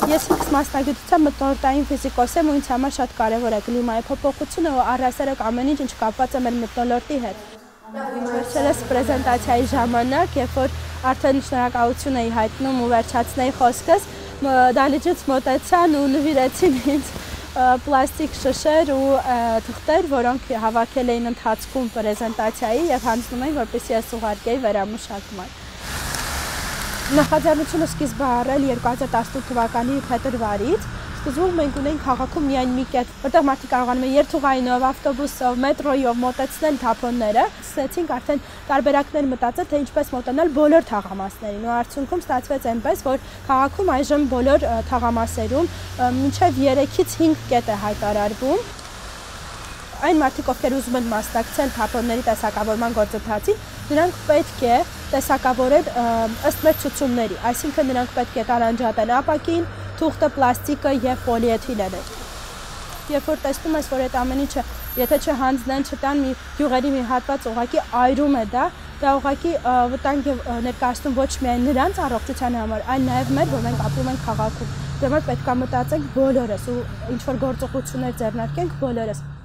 Ես մասնագիտությամբ մթնոլորտային ֆիզիկոս եմ ու ինձ համար շատ կարևոր է կլիմայի փոփոխությունը ու առհասարակ ամեն ինչ կապված է մեր մթնոլորտի հետ։ Վերջերս պրեզենտացիայի ժամանակ, երբ որ արդեն շնորհակալություն էի հայտնում ու վերջացնեի խոսքս, դալիճից մոտեցան ու նվիրեցին ինձ պլաստիկ շշեր ու թղթեր, որոնք հավաքել էին ընթացքում պրեզենտացիայի եւ հանձնում էին, որպեսզի ես ուղարկեի վերամշակման։ Նախաձեռնությունը սկիզբ առել 2018 թվականի փետրվարից։ Սկզբում մենք ունեինք քաղաքում միայն մի կետ, որտեղ մարդիկ կարողանում են երթուղայինով, ավտոբուսով, մետրոյով մոտեցնել թափոնները։ Սկսեցինք արդեն տարբերակներ մտածել, թե ինչպես մոտենալ բոլոր թաղամասերին։ Ու արդյունքում ստացվեց այնպես, որ քաղաքում այժմ բոլոր թաղամասերում մինչև 3-ից 5 կետ է հայտարարվում։ Այն մարդիկ, ովքեր ուզում են մասնակցել թափոնների տեսակավորման գործընթացին, նրանք պետք է տեսակավորել ըստ մեր ցուցումների, այսինքն նրանք պետք է տարանջատեն ապակին, թուղթը, պլաստիկը եւ պոլիէթիլենը։ Երբ որ տեսնում ես, որ այդ ամեն ինչը, եթե չհանձնեն, չտան մի յուղերի մի հատված ուղղակի այրում է դա ուղղակի վտանգ եւ ներկայացնում ոչ միայն նրանց առողջության համար, այլ նաեւ մեր, որ մենք ապրում ենք քաղաքում։ Դրա համար պետք է մտածենք բոլորս ու ինչ որ գործողություններ ձեռնարկենք բոլորս։